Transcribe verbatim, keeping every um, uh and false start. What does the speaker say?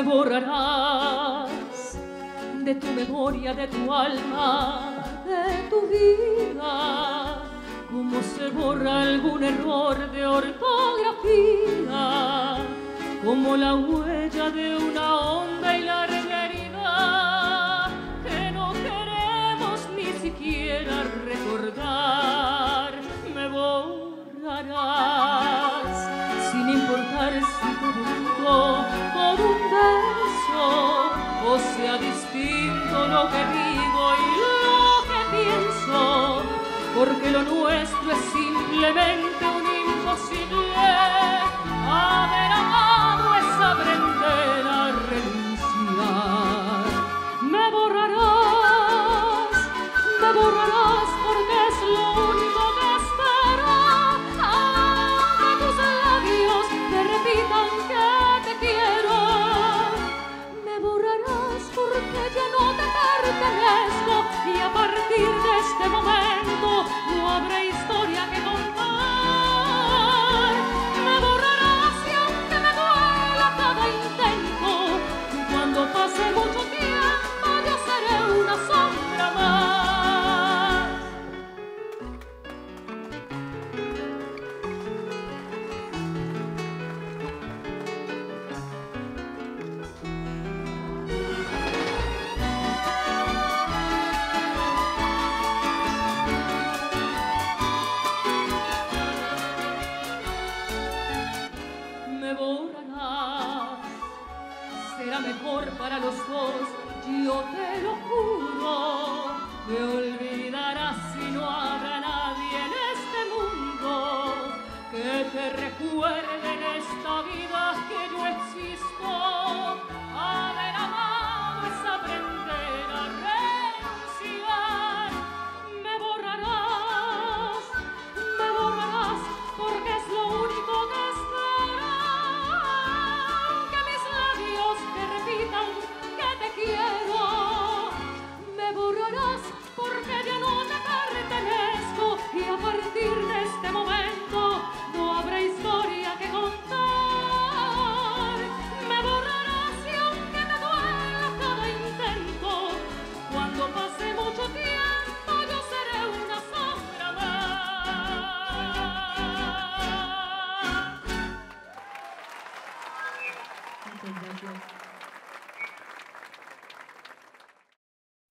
borrarás de tu memoria, de tu alma, de tu vida, como se borra algún error de ortografía, como la huella de una honda y larga herida que no queremos ni siquiera recordar. Me borrarás sin importar si te busco por un beso o sea distinto lo que digo y lo que pienso, porque lo nuestro es simplemente un imposible. Haber amado es aprender a renunciar. Me borrarás, me borrarás porque es lo único que espero, aunque tus labios me repitan que te quiero. Me borrarás porque ya no te pertenezco y a partir de este momento no habrá historia que contar. Me borrarás y aunque me duela cada intento, cuando pase mucho tiempo yo seré una sombra más. Me borrarás, será mejor para los dos, yo te lo juro. Me olvidarás si no habrá nadie en este mundo que te recuerde en esta vida que yo existo. Haber amado es aprender a renunciar. Me borrarás, me borrarás porque es lo único que espero, que mis labios te repitan que te quiero. Me borrarás porque ya no te pertenezco y a partir de este momento no habrá historia que contar. Me borrarás y aunque me duela cada intento, cuando pase mucho tiempo yo seré una sombra más. Muchas gracias.